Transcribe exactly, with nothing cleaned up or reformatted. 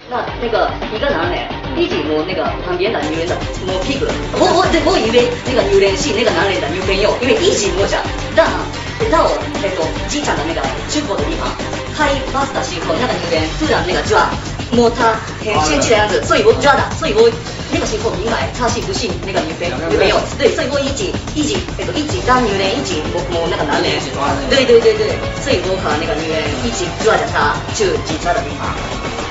那那个一个男人一直摸那个旁边的女人的摸屁股，我我我以为那个女人是那个男人的女朋友，因为一直摸着。但到えっと机场的那个出口的地方，开巴士的时候，那个女人突然那个抓摸他很生气的样子，所以我抓的，所以我那个时候明白他是不是那个女朋女朋友，对，所以我一直一直えっと一直当女人一直摸摸那个男人，对对对对，所以我和那个女人一起抓着他去警察的地方。